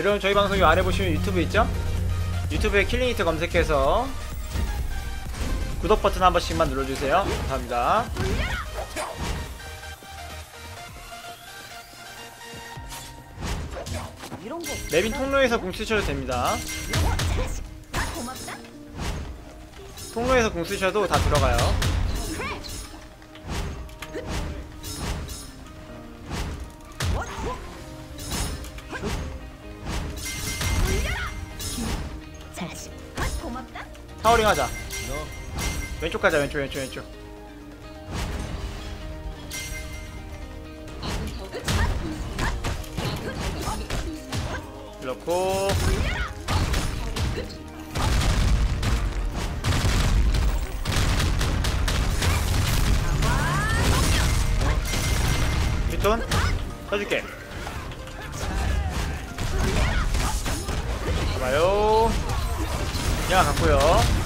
여러분 저희 방송 요 아래 보시면 유튜브 있죠? 유튜브에 킬링히트 검색해서 구독 버튼 한 번씩만 눌러주세요. 감사합니다. 맵인 통로에서 궁 쓰셔도 됩니다. 통로에서 궁 쓰셔도 다 들어가요. 타워링 하자. 왼쪽 가자. 왼쪽. 이렇고 빅톤 써줄게. 봐봐요. 그냥 갖고요.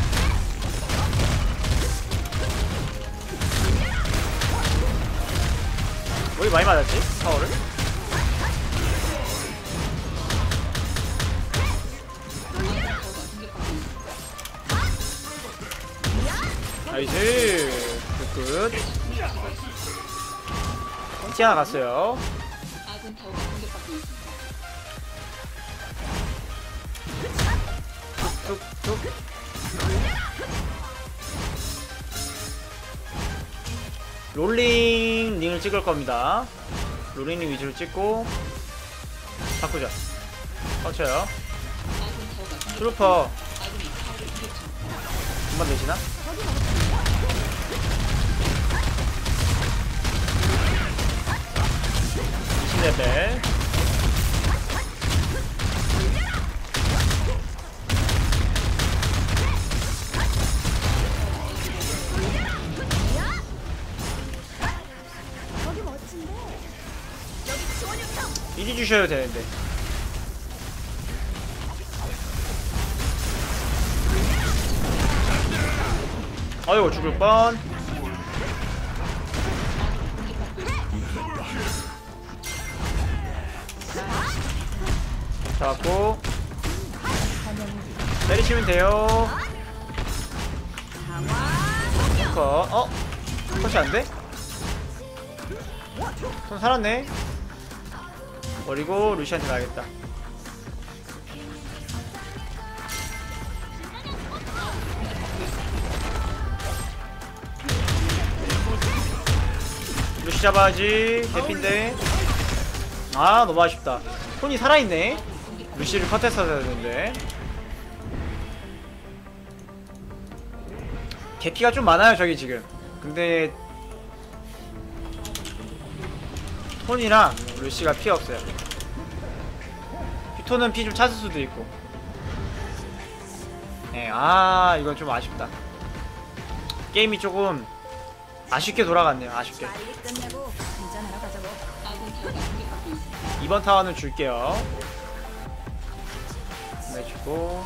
왜 많이 맞았지? 타워를? 나이스. 끝. 티 하나 갔어요. 툭툭툭. 롤링 링을 찍을 겁니다. 롤링 링 위주로 찍고 바꾸자. 터쳐요. 트루퍼 금방 되시나? 레벨 이리 주셔야 되는데. 아이고 죽을 뻔. 잡았고 때리시면 돼요. 컷. 컷이 안 돼? 손 살았네. 버리고 루시한테 가야겠다. 루시 잡아야지. 개핀데. 아 너무 아쉽다. 손이 살아있네. 루시를 컷했어야 되는데. 개피가 좀 많아요 저기 지금. 근데 톤이랑 루시가 피 없어요. 톤은 피 좀 찾을 수도 있고. 네, 아 이건 좀 아쉽다. 게임이 조금 아쉽게 돌아갔네요. 아쉽게. 이번 타워는 줄게요. 네, 주고.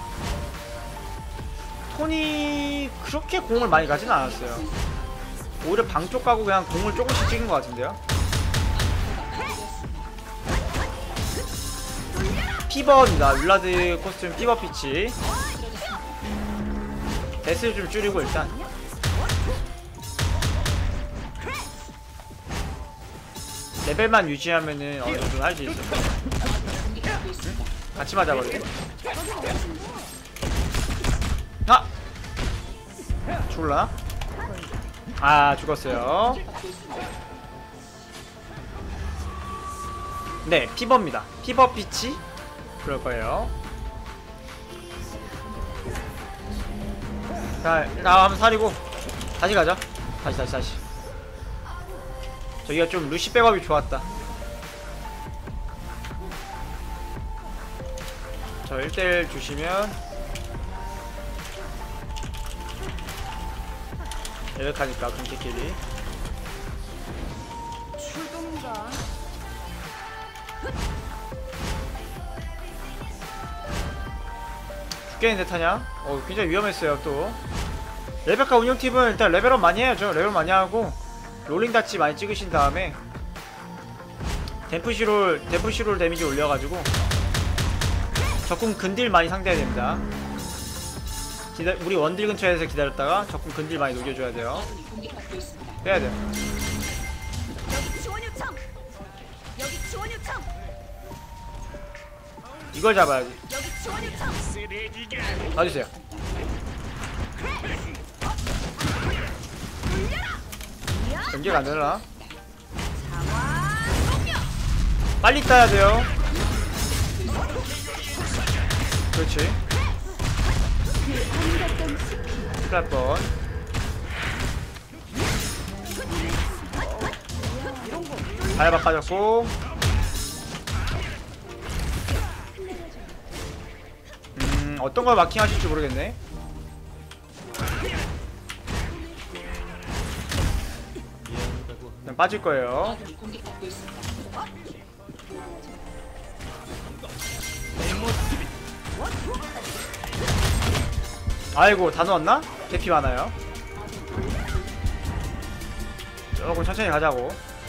톤이 그렇게 공을 많이 가진 않았어요. 오히려 방쪽 가고 그냥 공을 조금씩 찍은 것 같은데요. 피버입니다. 윌라드 코스튬 피버 피치. 데스를 좀 줄이고 일단. 레벨만 유지하면은 어느 정도 할 수 있어. 응? 같이 맞아버리네. 아! 죽을라? 아 죽었어요. 네 피버입니다. 피버 피치 그럴 거예요. 자 일단 한번 사리고 다시 가자. 다시. 저기가 좀 루시 백업이 좋았다. 저 1대1 주시면 레벨카니까 금캐끼리 죽겠는데 타냐? 굉장히 위험했어요. 또 레베카 운영팀은 일단 레벨업 많이 해야죠. 레벨업 많이 하고 롤링 다치 많이 찍으신 다음에 댐프시롤 데미지 올려가지고 적군 근딜 많이 상대해야 됩니다. 우리 원딜 근처에서 기다렸다가 적군 근딜 많이 녹여줘야 돼요. 빼야 돼요. 이걸 잡아야지. 놔주세요. 연계가 안 되나? 빨리 따야 돼요. 그렇지. 큰일 뻔. 발바 빠졌고. 어떤 걸 마킹 하실지 모르겠네. 그냥 빠질 거예요. 아이고, 다 넣었나? 대피 많아요. 조금 천천히 가자고.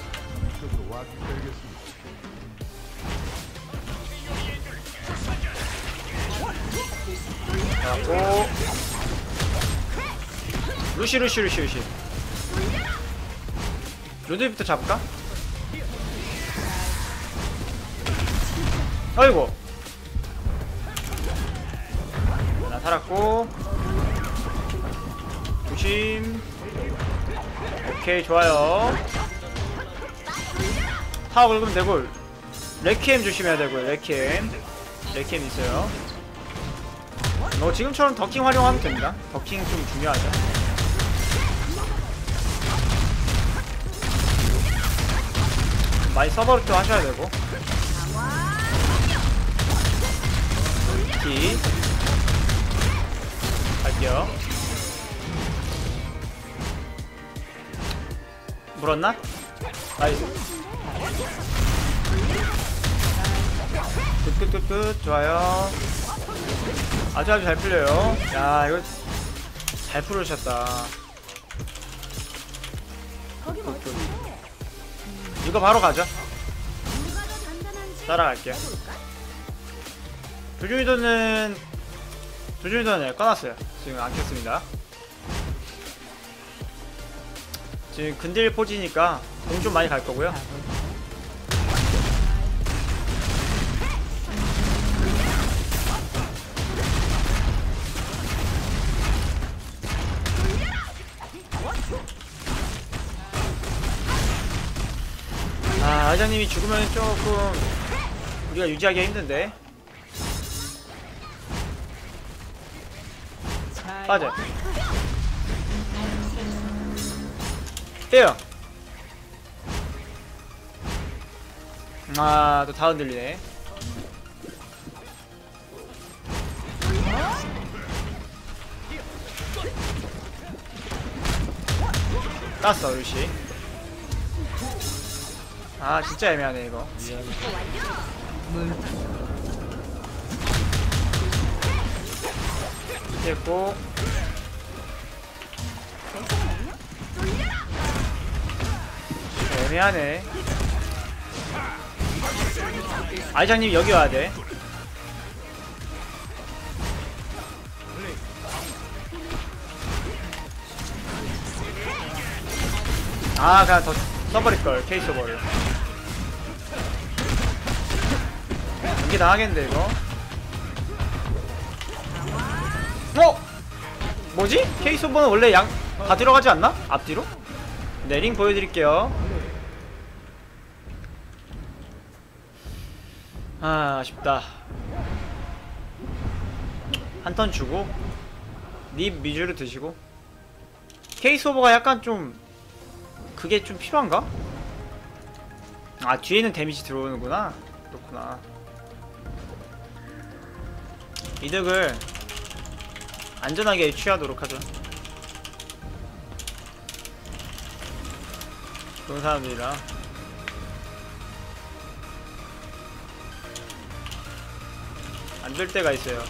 가고. 루시. 루드부터 잡을까? 아이고. 나 살았고. 조심. 오케이, 좋아요. 타워 긁으면 되고. 레퀴엠 조심해야 되고요. 레퀴엠 있어요. 지금처럼 더킹 활용하면 됩니다. 더킹 좀 중요하죠. 많이 서버를 좀 하셔야 되고. 키 갈게요. 물었나? 나이스. 끝. 좋아요. 아주 잘 풀려요. 야, 이거 잘 풀으셨다. 이거 바로 가죠. 따라갈게요. 조준위도는 꺼놨어요. 지금 안 켰습니다. 지금 근딜 포지니까 공 좀 많이 갈 거고요. 아이장님이 죽으면 조금 우리가 유지하기가 힘든데. 빠져. 빼요. 또 다 흔들리네. 땄어, 루시. 진짜 애매하네 이거. 됐고. 애매하네. 아이장님 여기 와야돼. 그냥 더 써버릴걸. 케이스 오버를. 연기 당하겠는데 이거. 뭐지? 케이스 오버는 원래 다 들어가지 않나? 앞뒤로? 네, 링 보여드릴게요. 아쉽다. 한 턴 주고 립 위주로 드시고. 케이스 오버가 약간 좀 그게 좀 필요한가? 뒤에는 데미지 들어오는구나. 그렇구나. 이득을 안전하게 취하도록 하죠. 좋은 사람들이라. 안 될 때가 있어요.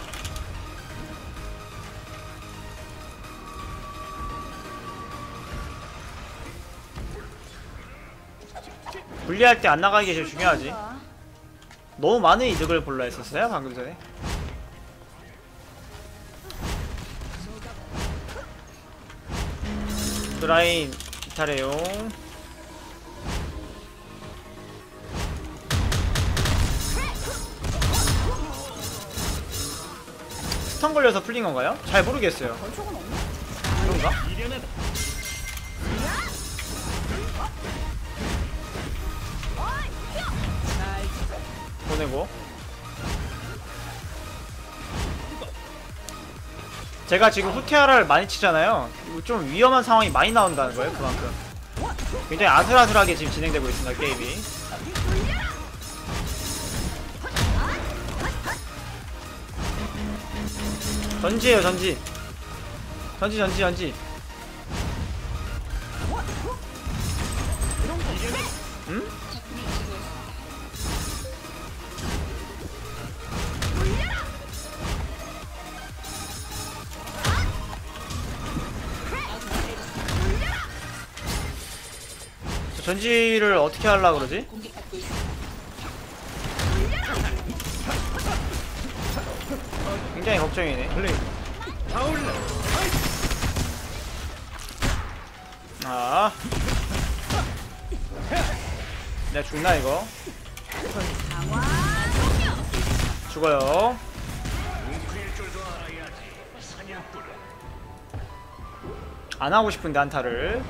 분리할 때 안 나가는 게 제일 중요하지. 너무 많은 이득을 볼라 했었어요 방금 전에. 그 라인 이탈해요. 스턴 걸려서 풀린 건가요? 잘 모르겠어요. 그런가? 보내고. 제가 지금 후퇴하라를 많이 치잖아요. 좀 위험한 상황이 많이 나온다는 거예요. 그만큼 굉장히 아슬아슬하게 지금 진행되고 있습니다, 게임이. 전지에요, 전지. 전지. 응? 저 전지를 어떻게 하려고 그러지? 굉장히 걱정이네. 아, 내가 죽나 이거? 죽어요. 안 하고 싶은데 한타를.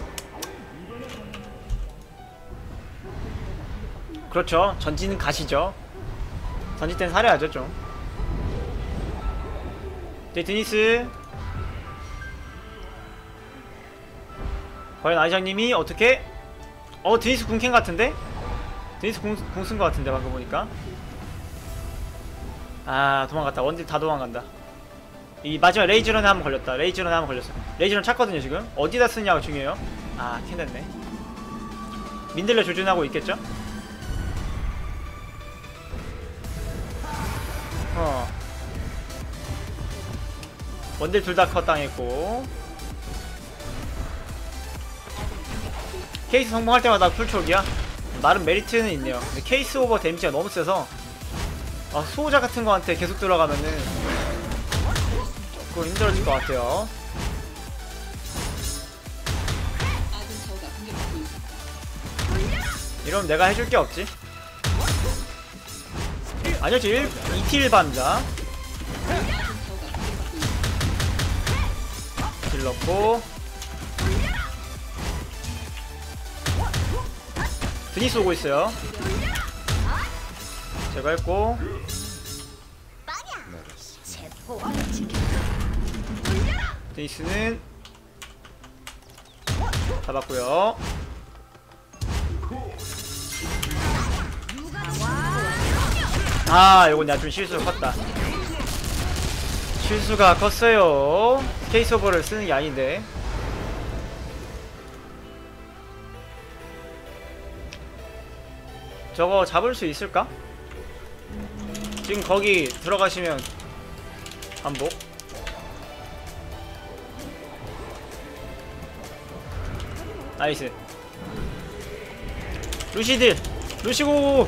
그렇죠. 전지는 가시죠. 전지 때는 사려야죠 좀. 네, 드니스. 과연 아이장님이 어떻게? 드니스 궁캔 같은데? 드니스 궁 쓴 것 같은데 방금 보니까. 아, 도망갔다. 원딜 다 도망간다. 이 마지막 레이즈런에 한번 걸렸다. 레이즈런에 한번 걸렸어. 레이즈런 찾거든요 지금. 어디다 쓰냐가 중요해요. 아, 캔됐네. 민들레 조준하고 있겠죠? 원딜 둘 다 컷 당했고. 케이스 성공할 때마다 쿨촉이야? 나름 메리트는 있네요. 근데 케이스 오버 데미지가 너무 세서 수호자 같은 거한테 계속 들어가면은 조금 힘들어질 것 같아요. 이러면 내가 해줄 게 없지. 아니요, 지금 2티 1반자 딜 넣고. 드니스 오고 있어요. 제거했고. 드니스는 잡았고요. 아, 요건 내가 좀 실수가 컸다. 실수가 컸어요. 케이스 오버를 쓰는 게 아닌데. 저거 잡을 수 있을까? 지금 거기 들어가시면 반복. 나이스. 루시딜! 루시고!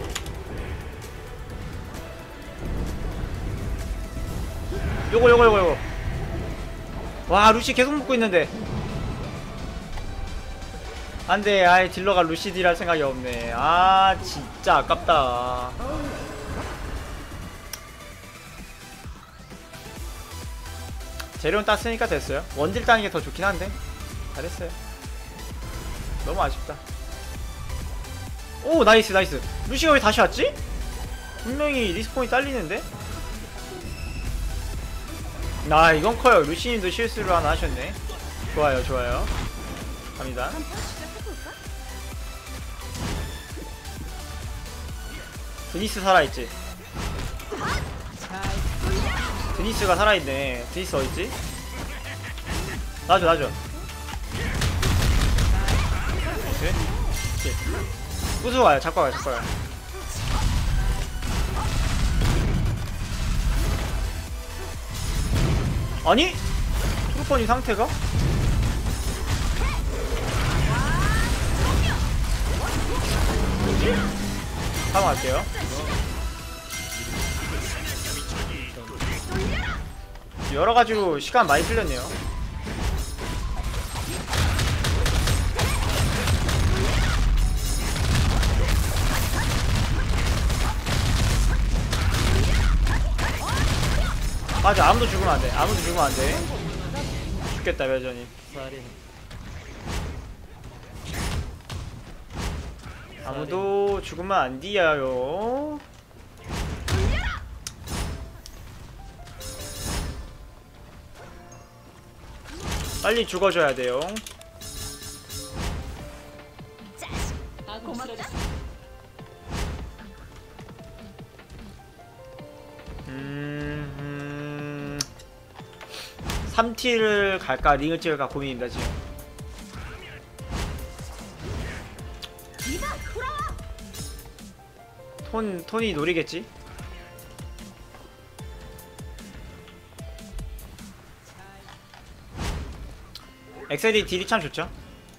요거. 와, 루시 계속 묶고 있는데. 안돼. 아이, 딜러가 루시딜 할 생각이 없네. 아, 진짜 아깝다. 재료는 땄으니까 됐어요. 원딜 따는 게 더 좋긴 한데 잘했어요. 너무 아쉽다. 오, 나이스. 루시가 왜 다시 왔지? 분명히 리스폰이 딸리는데? 이건 커요. 루시님도 실수를 하나 하셨네. 좋아요. 갑니다. 드니스 살아있지? 드니스가 살아있네. 드니스 어딨지? 놔줘. 오케이. 부수고 잡고 가요. 아니? 트루퍼니 상태가? 사용할게요. 여러가지로 시간 많이 틀렸네요. 맞아, 아무도 죽으면 안돼. 아무도 죽으면 안돼. 죽겠다 여전히. 아무도 죽으면 안 돼요. 빨리 죽어줘야 돼요. 고맙다. 3T를 갈까 링을 찍을까 고민입니다 지금. 톤이 노리겠지? 엑셀이 딜이 참 좋죠?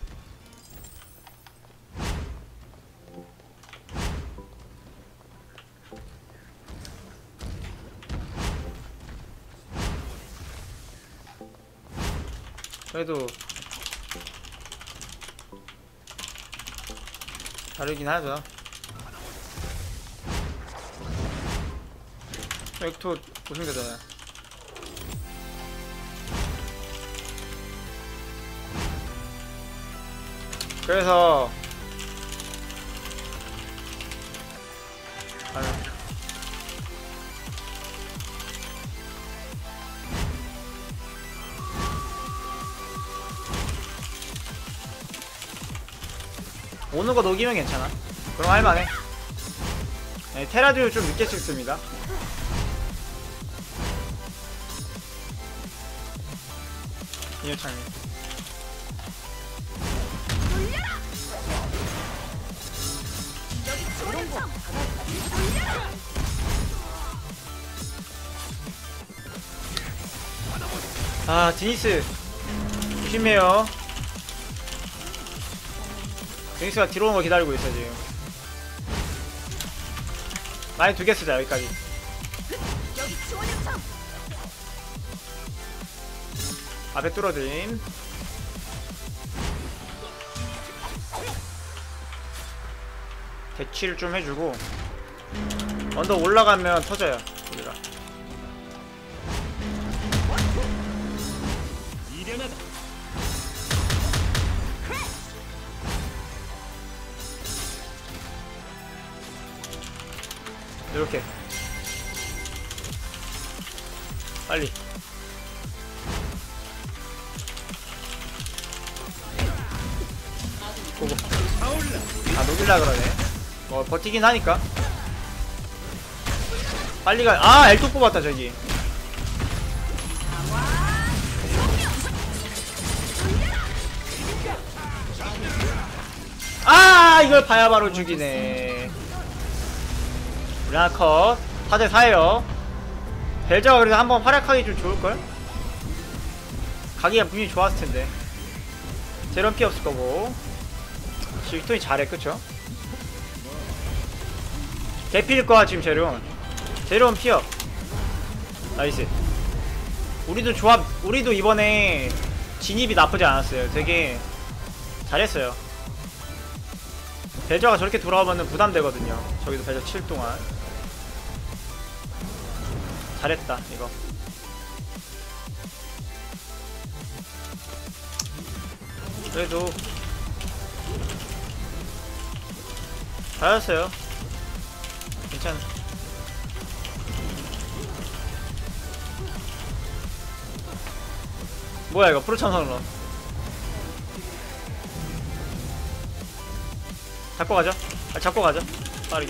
그래도 다르긴 하죠. 엑토 우승되잖아요. 그래서 오는 거 녹이면 괜찮아. 그럼 할만해. 네, 테라듀를 좀 늦게 찍습니다. 이유창님. 아, 디니스 조심해요. 디니스가 뒤로 오는 거 기다리고 있어 지금. 많이 두 개 쓰자 여기까지. 앞에 뚫어드림. 대치를 좀 해주고 언덕 올라가면 터져요. 우리가. 이렇게 빨리. 보고. 아, 녹일라 그러네. 뭐 버티긴 하니까. 빨리 가. 아, L2 뽑았다 저기. 아, 이걸 봐야 바로 죽이네. 라컷 4대4에요 벨저가 그래도 한번 활약하기 좀 좋을걸? 가기가 분명히 좋았을텐데. 제론 피 없을거고. 빅톤이 잘해 그쵸? 개필거야 지금 제론. 제론 피업. 나이스. 우리도 조합, 우리도 이번에 진입이 나쁘지 않았어요. 되게 잘했어요. 벨저가 저렇게 돌아오면은 부담되거든요. 저기도 벨저 칠 동안 잘했다 이거. 그래도 잘했어요. 괜찮아. 뭐야 이거 프로참선으로 잡고 가죠. 아, 잡고 가죠. 빠르게.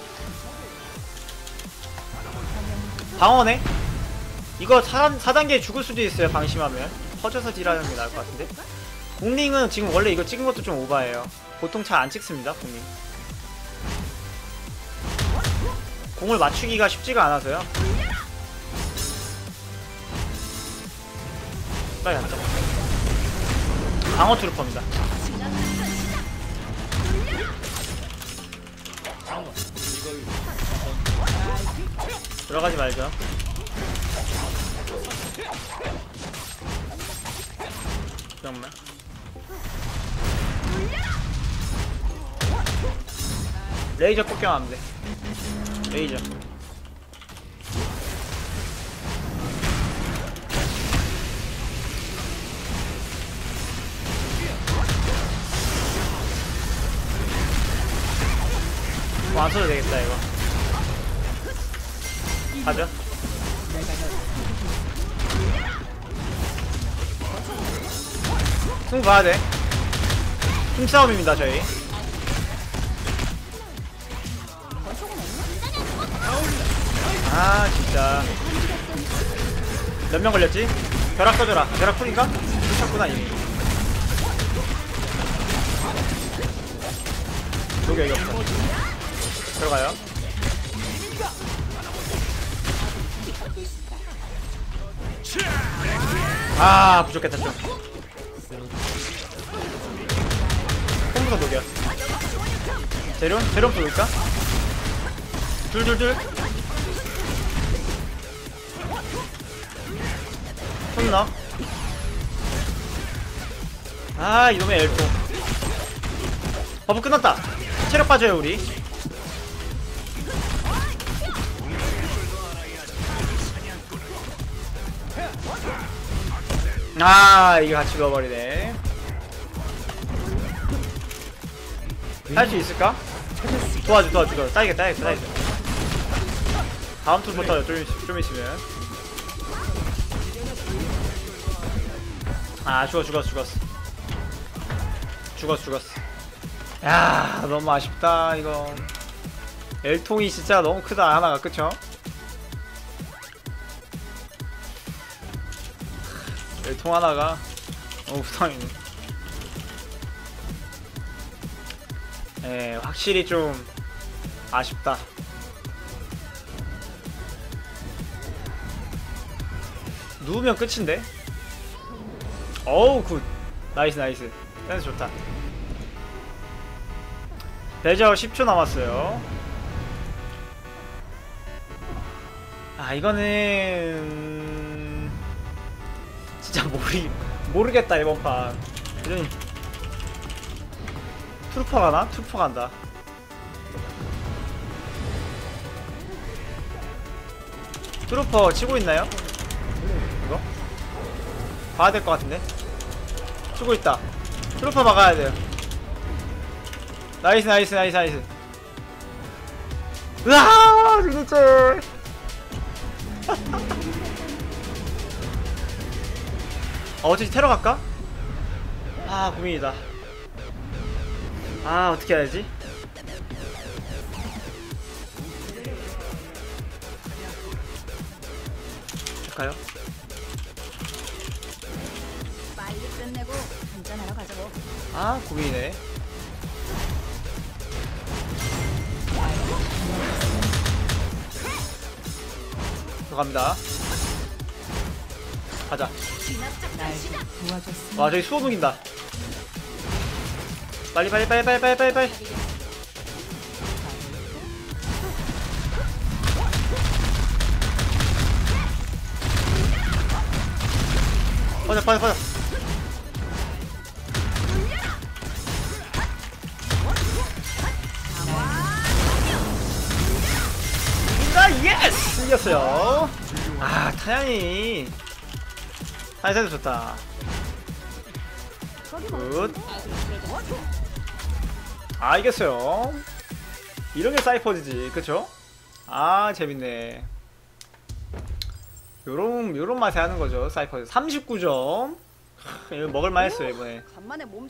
방어네? 이거 4단계 죽을 수도 있어요. 방심하면 퍼져서 딜하는 게 나을 것 같은데. 공링은 지금 원래 이거 찍은 것도 좀 오바예요. 보통 잘 안 찍습니다. 공링 공을 맞추기가 쉽지가 않아서요. 빨리 앉자. 방어 트루퍼입니다. 들어가지 말죠. 잠깐만. 레이저 폭격하면 돼. 레이저. 안 써도 되겠다 이거. 가자. 승부 봐야 돼. 힘싸움입니다 저희. 아 진짜 몇 명 걸렸지? 벼락 써줘라. 벼락 풀인가? 풀쳤구나 이미. 여기 여기 없어. 들어가요. 아 부족했다 좀. 홈부터 녹여. 재련? 재련 부를까? 둘둘둘. 손 넣어. 아 이놈의 엘통. 버프 끝났다. 체력 빠져요 우리. 아 이게 같이 넣어버리네. 할 수 있을까? 도와줘 도와줘. 따이겠다 따이겠다 따이겠다. 다음 툴부터 좀 있으면. 아 죽었어. 야 너무 아쉽다 이거. 엘통이 진짜 너무 크다 하나가. 그쵸? 엘통 하나가 너무 부담이네. 예, 확실히 좀 아쉽다. 누우면 끝인데? 어우 굿. 나이스 센스 좋다. 레저 10초 남았어요. 아 이거는 진짜 모르겠다 이번 판. 이런 트루퍼 가나? 트루퍼 간다. 트루퍼 치고 있나요? 이거? 봐야 될 것 같은데? 치고 있다. 트루퍼 막아야 돼요. 나이스. 으아! 진짜. 어차피 테러 갈까? 아 고민이다. 아 어떻게 해야지? 갈까요? 빨리 끝내고 한잔하러 가자고. 아 고민이네. 들어갑니다. 가자. 와 저기 수호 녹인다. 빨리. 빠져. 아 예스! 이겼어요. 아 타양이 사이사이도 좋다. 굿. 아 이겼어요. 이런게 사이퍼즈지 그쵸? 아 재밌네. 요런 맛에 하는거죠 사이퍼즈. 39점 이거 먹을만 했어요 이번에. 간만에 몸